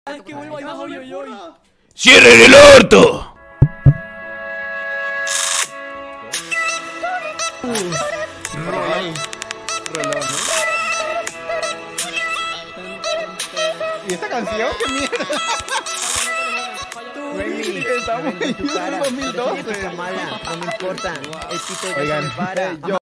Es que vuelvo ahí abajo, yo. ¡Cierren el orto! Rolón, ¿no? ¿Y esta canción? ¡Qué mierda! Estamos en 2012. No me importa, el pito Oigan, no se para. yo